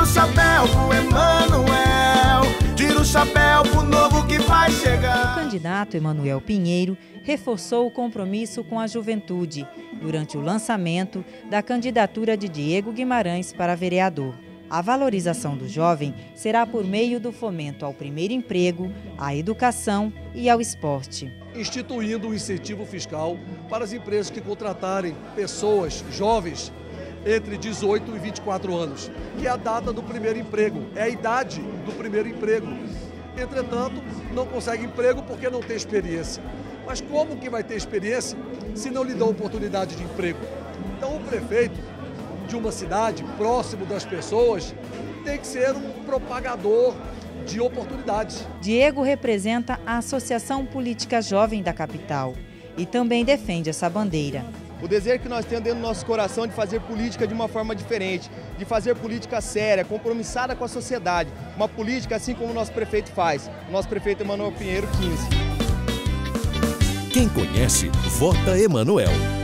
o chapéu pro Emanuel, tira o chapéu pro novo que vai chegar. O candidato Emanuel Pinheiro reforçou o compromisso com a juventude durante o lançamento da candidatura de Diego Guimarães para vereador. A valorização do jovem será por meio do fomento ao primeiro emprego, à educação e ao esporte. Instituindo um incentivo fiscal para as empresas que contratarem pessoas jovens entre 18 e 24 anos, que é a data do primeiro emprego, é a idade do primeiro emprego. Entretanto, não consegue emprego porque não tem experiência. Mas como que vai ter experiência se não lhe dão oportunidade de emprego? Então o prefeito de uma cidade, próximo das pessoas, tem que ser um propagador de oportunidades. Diego representa a Associação Política Jovem da capital e também defende essa bandeira. O desejo que nós temos dentro do nosso coração de fazer política de uma forma diferente, de fazer política séria, compromissada com a sociedade. Uma política assim como o nosso prefeito faz, o nosso prefeito Emanuel Pinheiro 15. Quem conhece, vota Emanuel.